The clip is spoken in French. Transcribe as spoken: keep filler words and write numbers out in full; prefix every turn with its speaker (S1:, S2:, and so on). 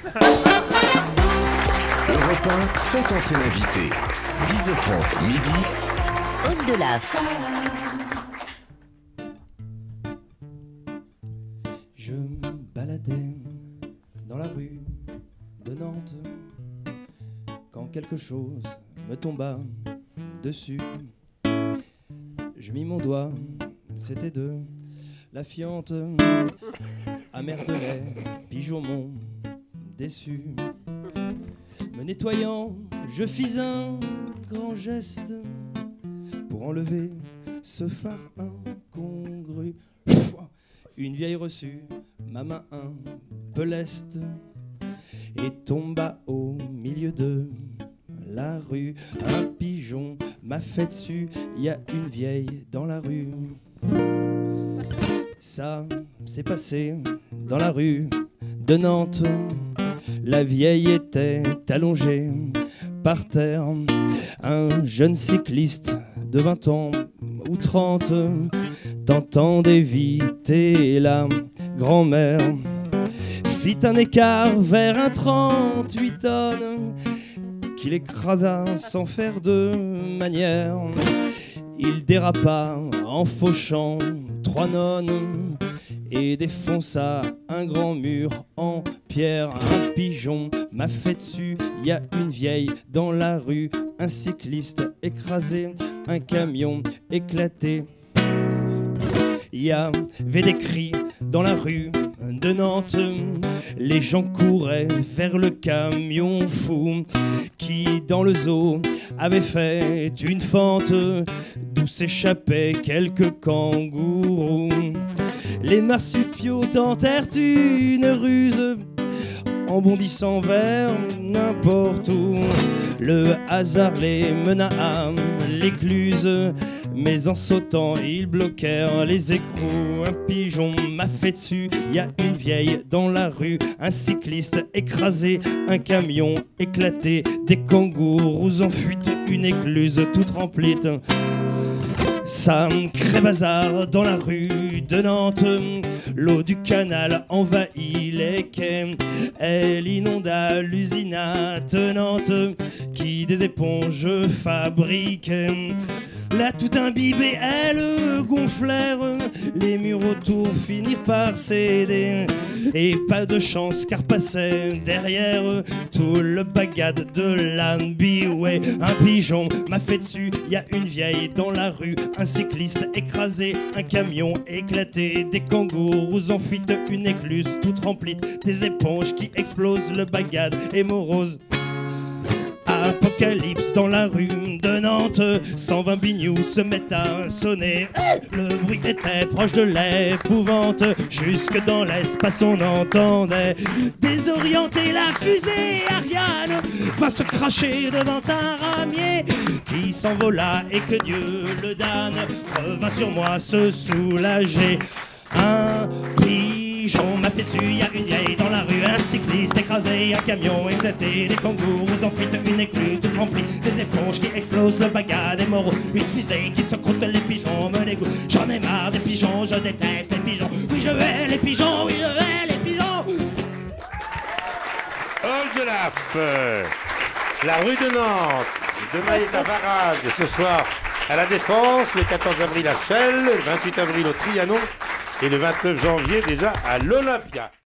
S1: Europe un, faites entrer l'invité. dix heures trente, midi.
S2: Hall de l'A F.
S3: Je me baladais dans la rue de Nantes quand quelque chose me tomba dessus. Je mis mon doigt, c'était de la fiente. Amer de lait, pigeon mon déçu. Me nettoyant, je fis un grand geste pour enlever ce phare incongru. Une vieille reçue, ma main un peu leste, et tomba au milieu de la rue. Un pigeon m'a fait dessus, y a une vieille dans la rue. Ça s'est passé dans la rue de Nantes. La vieille était allongée par terre. Un jeune cycliste de vingt ans ou trente, tentant d'éviter la grand-mère, fit un écart vers un trente-huit tonnes qu'il écrasa sans faire de manière. Il dérapa en fauchant trois nonnes et défonça un grand mur en pierre. Un pigeon m'a fait dessus, y a une vieille dans la rue. Un cycliste écrasé, un camion éclaté. Il y avait des cris dans la rue de Nantes. Les gens couraient vers le camion fou qui, dans le zoo, avait fait une fente d'où s'échappaient quelques kangourous. Les marsupiaux tentèrent une ruse en bondissant vers n'importe où. Le hasard les mena à l'écluse, mais en sautant ils bloquèrent les écrous. Un pigeon m'a fait dessus, y a une vieille dans la rue. Un cycliste écrasé, un camion éclaté. Des kangourous en fuite, une écluse toute remplie. Ça crée bazar dans la rue de Nantes. L'eau du canal envahit les quais. Elle inonda l'usine attenante qui des éponges fabrique. Là tout imbibé, elles gonflèrent. Les murs autour finirent par céder. Et pas de chance car passait derrière tout le bagad de l'Ambiway. Un pigeon m'a fait dessus, y a une vieille dans la rue. Un cycliste écrasé, un camion éclaté. Des kangourous en fuite, une écluse toute remplie. Des éponges qui explosent, le bagad est morose. Apocalypse dans la rue de Nantes. Cent vingt bignous se mettent à sonner. Le bruit était proche de l'épouvante. Jusque dans l'espace on entendait désorienter la fusée Ariane va se cracher devant un ramier qui s'envola et que Dieu le damne revint sur moi se soulager. Un pigeon m'a fait dessus, y a une vieille dans la rue. Un cycliste écrasé, un camion éclaté. Des kangourous en fuite, une écluse toute remplie. Des éponges qui explosent, le bagad est mort. Une fusée qui se croûte, les pigeons me dégoûtent. J'en ai marre des pigeons, je déteste les pigeons. Oui je hais les pigeons, oui je hais les pigeons.
S4: Hall de l'A F, la rue de Nantes. Demain il est à Varade, ce soir à la Défense, le quatorze avril à Chelles, le vingt-huit avril au Trianon et le vingt-neuf janvier déjà à l'Olympia.